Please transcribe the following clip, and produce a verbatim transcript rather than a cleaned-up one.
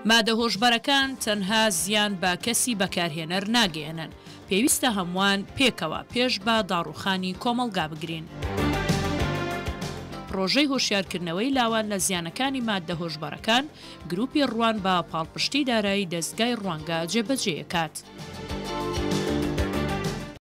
مادە هۆشبەرەکان تەنها زیان بە کەسی بەکارهێنەر ناگەێنن، پێویستە هەمووان پێکەوە پێش بە داڕوخانی کۆمەڵگا بگرین. پرۆژەی هۆشیارکردنەوەی لاوان لە زیانەکانی مادە هۆشبەرەکان گروپی ڕوان بە پاڵپشتی دارایی دەستگای ڕوانگە جێبەجێ دەکات.